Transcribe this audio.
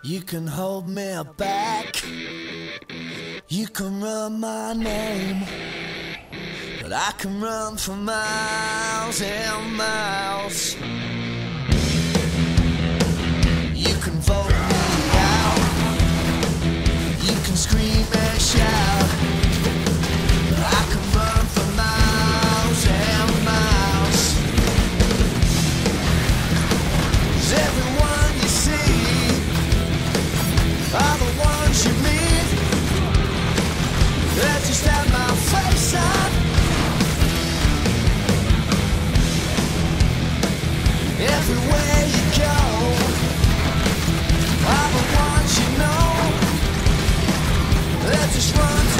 You can hold me back, you can run my name, but I can run for miles and miles. You can vote me out, you can scream and shout, but I can run for miles and miles. 'Cause everyone you see are the ones you meet. They just have my face up. Everywhere you go are the ones you know. They just run